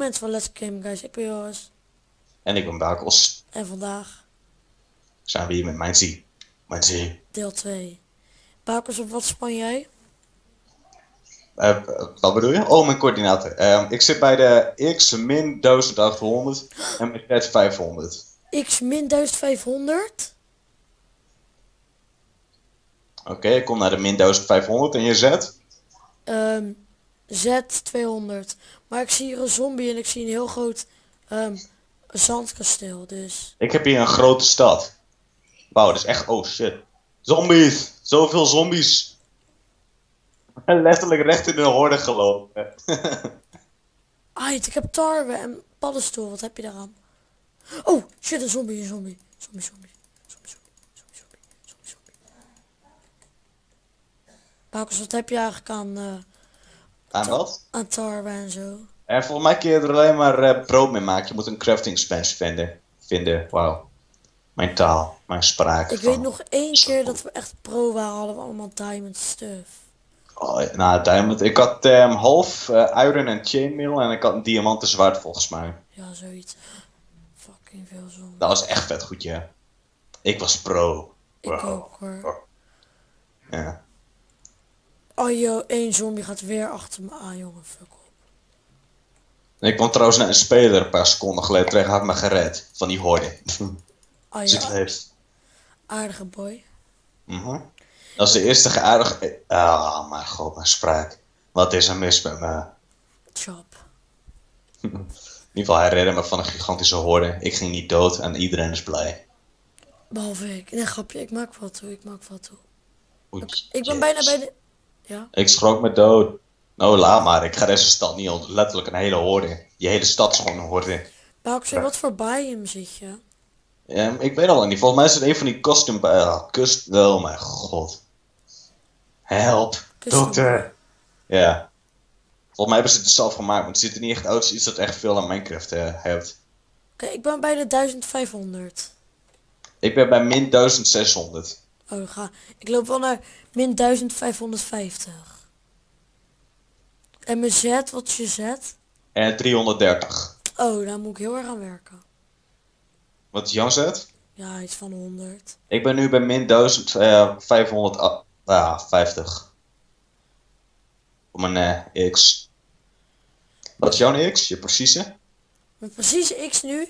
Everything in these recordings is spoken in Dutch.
mensen van Let's Game Guys. Ik ben Joris. En ik ben Bakels. En vandaag Zijn we hier met mijn zie. Mijn zie. deel 2. Bakels, op wat span jij? Wat bedoel je? Oh, mijn coördinaten. Ik zit bij de X min 1800 en mijn Z 500. X min 1500. Oké, ik kom naar de min 1500 en je Z? Z 200. Maar ik zie hier een zombie en ik zie een heel groot zandkasteel. Dus Ik heb hier een grote stad. Wauw, dat is echt... Oh shit. Zombies! Zoveel zombies! Letterlijk recht in de horde gelopen. Ait, ik heb tarwe en paddenstoel. Wat heb je daaraan? Oh, shit, een zombie, een zombie. Zombie. Bakels, wat heb je eigenlijk Aan wat? aan tarwe en zo? En volgens mij kun je er alleen maar brood mee maken. Je moet een crafting bench vinden. Wauw. Mijn taal, mijn spraak. Ik weet nog één keer dat we echt pro waren, hadden we allemaal diamond stuff. Oh, nou, diamond. Ik had half iron en chainmail en ik had een diamanten zwaard volgens mij. Ja, zoiets. Fucking veel zombies. Dat was echt vet goed, ja. Ik was pro. Ik ook hoor. Ja. Oh joh, één zombie gaat weer achter me aan, jongen. Fuck op. Ik kwam trouwens naar een speler een paar seconden geleden terug, had me gered van die horde. Oh Dus ik ja, leef. aardige boy. Dat is de eerste geaardige... Ah, mijn god, mijn spraak. Wat is er mis met me? Chop. In ieder geval, hij redde me van een gigantische horde. Ik ging niet dood en iedereen is blij. Behalve ik. Nee, grapje, ik maak wat toe, Goed. Ik ben bijna bij de... Ja? Ik schrok me dood. Nou, laat maar. Ik ga deze stad niet onder. Letterlijk een hele horde. Die hele stad is gewoon een horde. Bakels, wat voor biome zit je? Ik weet al niet. Volgens mij is het een van die custom... oh mijn god. Help. Custom. Dokter. Ja. Volgens mij hebben ze het zelf gemaakt. Maar het ziet er niet echt uit als iets dat echt veel aan Minecraft hebt. Oké, ik ben bij de 1500. Ik ben bij min 1600. Oh, ik loop wel naar min 1550. En mijn Z, wat is je Z? En 330. Oh, daar moet ik heel erg aan werken. Wat is jouw zet? Ja, iets van 100. Ik ben nu bij min 1550. Voor mijn X. Wat is jouw X? Je precieze? Mijn precieze X nu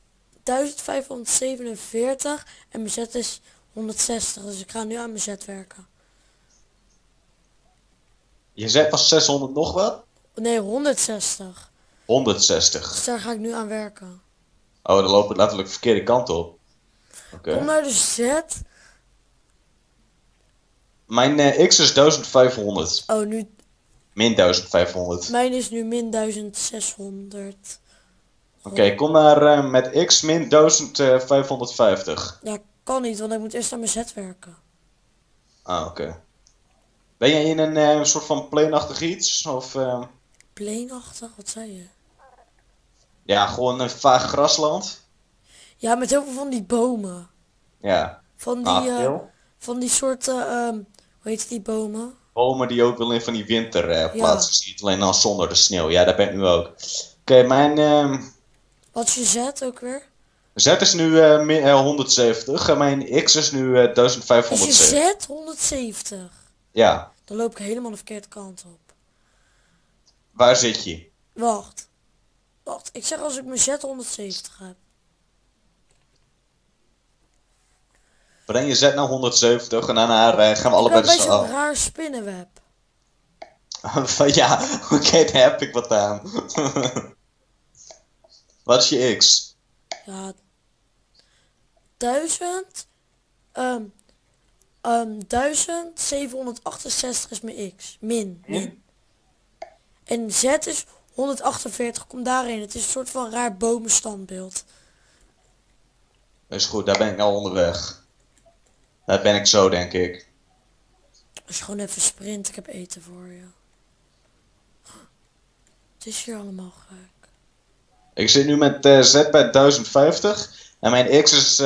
1547 en mijn Z is 160. Dus ik ga nu aan mijn Z werken. Je zet was 600 nog wat? Nee, 160. 160. Dus daar ga ik nu aan werken. Oh, dan lopen we letterlijk de verkeerde kant op. Oké. Kom naar de Z. Mijn X is 1500. Oh, nu... Min 1500. Mijn is nu min 1600. Oké, kom naar met X min 1550. Ja, kan niet, want ik moet eerst aan mijn Z werken. Ah, oké. Ben jij in een soort van plainachtig iets? Of Pleenachtig, wat zei je? ja, gewoon een vaag grasland? Ja, met heel veel van die bomen. Ja. Van Ah, die, veel? van die soorten, hoe heet die bomen? Bomen die ook wel in van die winterplaatsen Ja. ziet, alleen dan zonder de sneeuw. Ja, daar ben ik nu ook. Oké, mijn Wat is je Z ook weer? Z is nu 170 en mijn X is nu Is je 1570. Z 170? Ja, Dan loop ik helemaal de verkeerde kant op. waar zit je? Wacht. Ik zeg als ik mijn Z 170 heb. Breng je Z naar 170 en daarna gaan we Ik allebei ben de bij zo'n stad. raar spinnenweb. Ja, oké, daar heb ik wat aan. Wat is je X? Ja. 1768 is mijn X. Min. En Z is 148. Kom daarin. Het is een soort van raar bomenstandbeeld. Is goed, daar ben ik al onderweg. Daar ben ik zo, denk ik. Als je gewoon even sprint, ik heb eten voor je. Het is hier allemaal gek. Ik zit nu met Z bij 1050 en mijn X is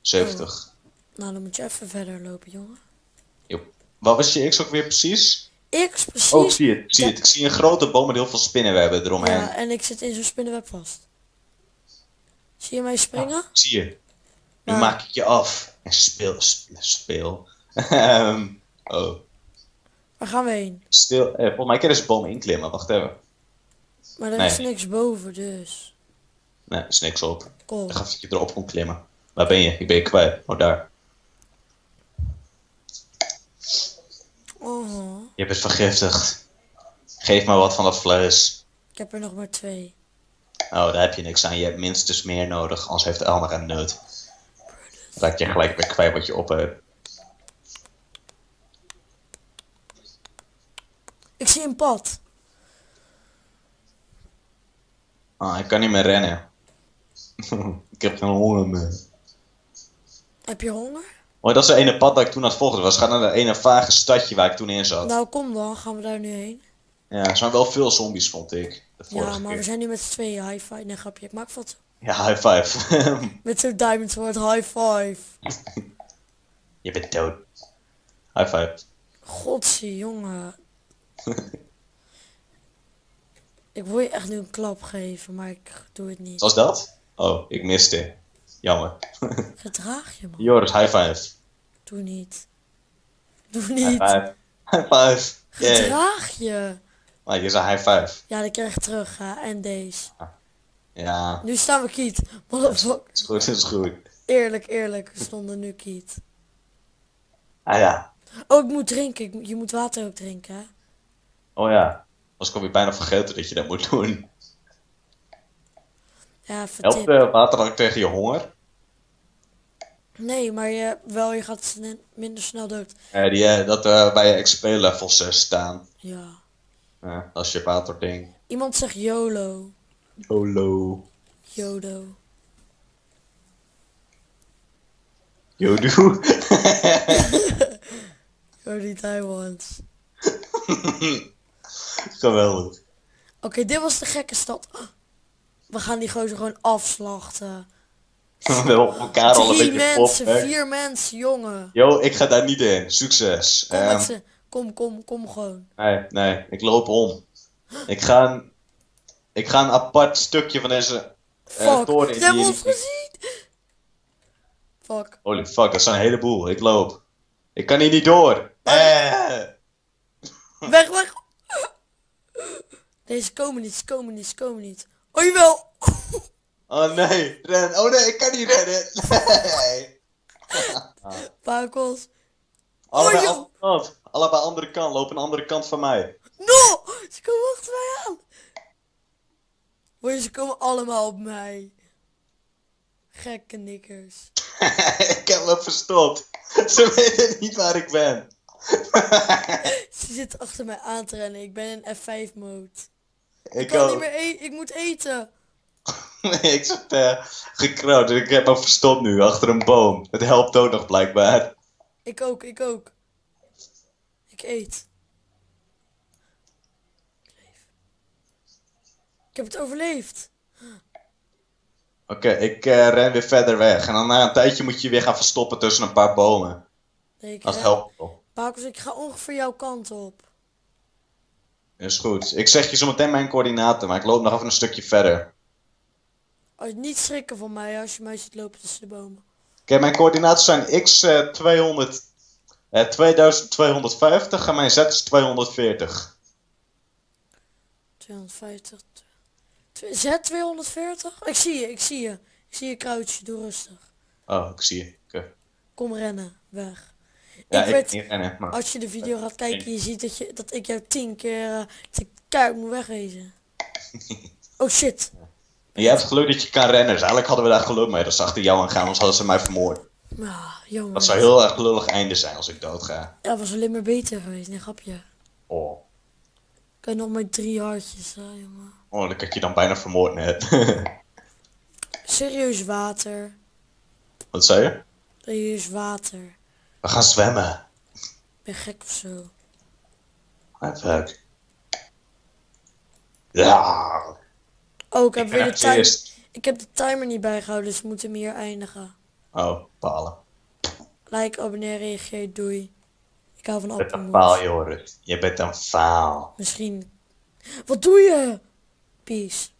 1670. Nou, dan moet je even verder lopen, jongen. Joep. Wat was je X ook weer precies? X precies. Oh, ik zie het. Ik zie het. Ik zie een grote boom met heel veel spinnenwebben eromheen. Ja, en ik zit in zo'n spinnenweb vast. Zie je mij springen? Ik zie je. Nu Waar? maak ik je af. En speel. Oh. Waar gaan we heen? Volgens mij kan je deze boom inklimmen. Wacht even. Maar er Nee. is niks boven, dus. Nee, er is niks op. Kom. Ik ga of je erop kon klimmen. Waar ben je? Ik ben je kwijt. Oh, daar. Oh, Je bent vergiftigd. Geef me wat van dat vlees. ik heb er nog maar 2. Oh, daar heb je niks aan. Je hebt minstens meer nodig. Anders heeft Elmer een nut. Raak je gelijk weer kwijt wat je op hebt. Ik zie een pad. Ah, ik kan niet meer rennen. Ik heb geen honger meer. Heb je honger? Oh, dat is de ene pad dat ik toen aan het volgen was. Ga naar dat ene vage stadje waar ik toen in zat. Nou, kom dan. Gaan we daar nu heen? Ja, er zijn wel veel zombies, vond ik. De vorige Ja, maar keer. we zijn nu met z'n tweeën. High five. Nee, grapje. Ik maak wat. Ja, high five. Met zo'n diamond sword. High five. Je bent dood. High five. Godsie, jongen. Ik wil je echt nu een klap geven, maar ik doe het niet. Zoals dat? Oh, ik miste. Jammer. Gedraag je, man. Joris, high five. Doe niet. Doe High niet. five. High five. Yeah. Gedraag je. Maar je zei high five. Ja, dat krijg ik terug, hè. En deze. Ja, Nu staan we kiet. Motherfucker. is goed, is goed. Eerlijk, eerlijk. We stonden nu kiet. Ah ja. Oh, ik moet drinken. Je moet water ook drinken, hè. Oh ja. Was ik alweer bijna vergeten dat je dat moet doen. Ja, even Helpt tip. waterdrank tegen je honger? Nee, maar je gaat minder snel dood. Dat bij je XP level 6 staan. Ja. Dat is je waterding. Iemand zegt YOLO. YOLO. YODO. Yodo. Jody Taiwans. Geweldig. Oké, dit was de gekke stad. We gaan die gozer gewoon afslachten. We hebben op elkaar al een 3 beetje mensen, op. 4 mensen, jongen. Yo, ik ga daar niet in. Succes. Kom met z'n. Kom gewoon. Nee, ik loop om. Ik ga een apart stukje van deze Fuck, toren ze hebben in ons gezien. Fuck. Holy fuck, dat zijn een heleboel. Ik loop. Ik kan hier niet door. Weg. Deze komen niet. Oh, jawel. Oh nee, ren. Oh nee, ik kan niet rennen. Nee. Pakels. Allebei joh. andere kant. Allebei andere kant. Loop een andere kant van mij. No! Ze komen achter mij aan. Hoor je, ze komen allemaal op mij. Gekke nikkers. Ik heb me verstopt. Ze weten niet waar ik ben. Ze zitten achter mij aan te rennen. Ik ben in F5 mode. Ik Ik kan niet ook. meer eten. Ik moet eten. Nee, ik zit gekrood. Ik heb me verstopt nu achter een boom. Het helpt ook nog blijkbaar. Ik ook. Ik eet. Ik heb het overleefd. Oké, ik ren weer verder weg. En dan na een tijdje moet je weer gaan verstoppen tussen een paar bomen. Nee, ik Dat ren. helpt wel. Pakels, ik ga ongeveer jouw kant op. Is goed. Ik zeg je zo meteen mijn coördinaten, maar ik loop nog even een stukje verder. Als je niet schrikken van mij als je mij ziet lopen tussen de bomen. Oké, mijn coördinaten zijn x 2250 en mijn z is 240. 250. Z 240? Ik zie je. Ik zie je kruidje. Doe rustig. Oh, ik zie je. Oké. Kom rennen. Weg. Ja, ik ik weet, niet rennen, maar... als je de video gaat kijken, je ziet dat ik jou 10 keer keihard moet wegwezen. Oh shit. En jij hebt geluk dat je kan rennen, dus eigenlijk hadden we daar geluk mee dat ze achter jou aan gaan, anders hadden ze mij vermoord. Ah, jongen. Dat zou heel erg lullig einde zijn als ik dood ga. Ja, was alleen maar beter geweest. Nee, grapje. Oh. Ik heb nog maar 3 hartjes, hè, jongen. Oh, dan had je dan bijna vermoord net. Serieus water. Wat zei je? Serieus water. We gaan zwemmen. Ik ben gek of zo. Ah, fuck. Ja. Oh, ik heb weer de het timer. eerst. Ik heb de timer niet bijgehouden, dus we moeten hem hier eindigen. Oh, balen. Like, abonneer, reageer, doei. Ik hou van Je bent een appelmoes. faal, Joris. Je bent een faal. Misschien. Wat doe je? Peace.